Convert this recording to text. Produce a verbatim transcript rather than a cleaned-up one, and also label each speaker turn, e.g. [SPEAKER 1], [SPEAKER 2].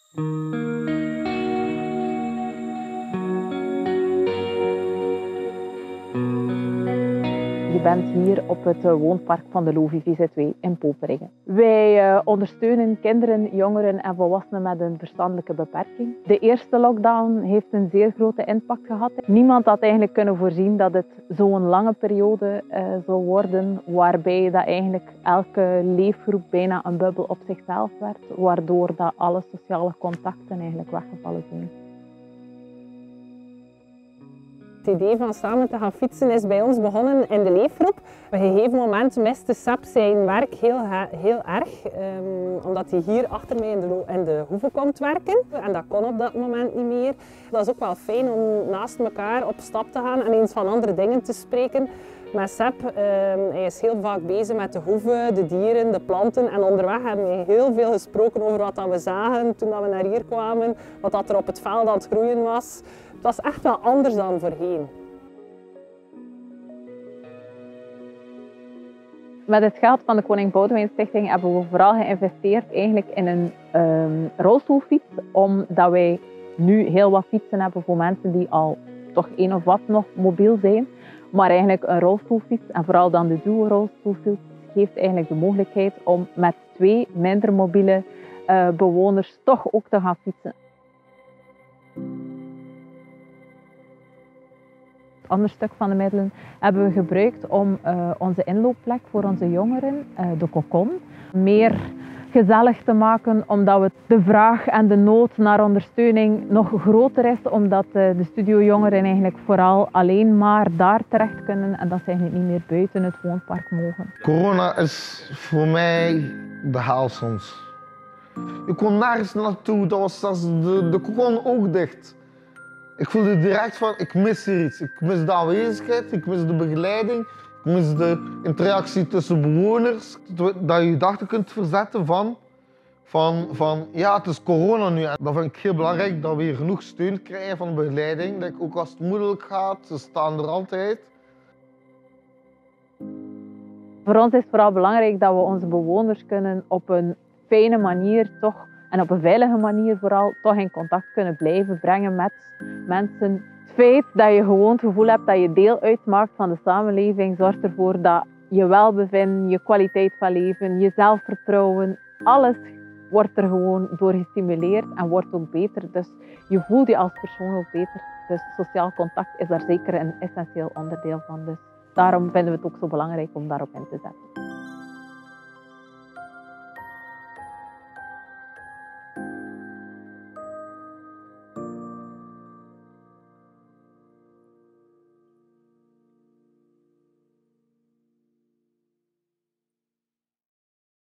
[SPEAKER 1] Je bent hier op het woonpark van de Lovi V Z W in Poperingen. Wij uh, ondersteunen kinderen, jongeren en volwassenen met een verstandelijke beperking. De eerste lockdown heeft een zeer grote impact gehad. Niemand had eigenlijk kunnen voorzien dat het zo'n lange periode uh, zou worden, waarbij dat eigenlijk elke leefgroep bijna een bubbel op zichzelf werd, waardoor dat alle sociale contacten eigenlijk weggevallen zijn.
[SPEAKER 2] Het idee van samen te gaan fietsen is bij ons begonnen in de leefgroep. Op een gegeven moment miste Seb zijn werk heel, heel erg, um, omdat hij hier achter mij in de, in de hoeve komt werken. En dat kon op dat moment niet meer. Dat is ook wel fijn om naast elkaar op stap te gaan en eens van andere dingen te spreken. Met Seb, um, hij is heel vaak bezig met de hoeve, de dieren, de planten. En onderweg hebben we heel veel gesproken over wat we zagen toen we naar hier kwamen. Wat er op het veld aan het groeien was. Het was echt wel anders dan voorheen.
[SPEAKER 1] Met het geld van de Koning Boudewijn Stichting hebben we vooral geïnvesteerd eigenlijk in een um, rolstoelfiets, omdat wij nu heel wat fietsen hebben voor mensen die al toch een of wat nog mobiel zijn. Maar eigenlijk een rolstoelfiets, en vooral dan de duo-rolstoelfiets, geeft eigenlijk de mogelijkheid om met twee minder mobiele uh, bewoners toch ook te gaan fietsen. Het andere stuk van de middelen hebben we gebruikt om uh, onze inloopplek voor onze jongeren, uh, de Cocon, meer gezellig te maken, omdat we de vraag en de nood naar ondersteuning nog groter is, omdat uh, de studiojongeren eigenlijk vooral alleen maar daar terecht kunnen en dat ze eigenlijk niet meer buiten het woonpark mogen.
[SPEAKER 3] Corona is voor mij de hel soms. Ik kon nergens naartoe, dat was zelfs de, de Cocon ook dicht. Ik voelde direct van, ik mis hier iets. Ik mis de aanwezigheid, ik mis de begeleiding, ik mis de interactie tussen bewoners. Dat je je gedachten kunt verzetten van, van, van, ja, het is corona nu. En dat vind ik heel belangrijk, dat we hier genoeg steun krijgen van de begeleiding. Dat ik ook als het moeilijk gaat, ze staan er altijd.
[SPEAKER 1] Voor ons is het vooral belangrijk dat we onze bewoners kunnen op een fijne manier toch en op een veilige manier vooral toch in contact kunnen blijven brengen met mensen. Het feit dat je gewoon het gevoel hebt dat je deel uitmaakt van de samenleving zorgt ervoor dat je welbevinden, je kwaliteit van leven, je zelfvertrouwen, alles wordt er gewoon door gestimuleerd en wordt ook beter. Dus je voelt je als persoon ook beter. Dus sociaal contact is daar zeker een essentieel onderdeel van. Dus daarom vinden we het ook zo belangrijk om daarop in te zetten.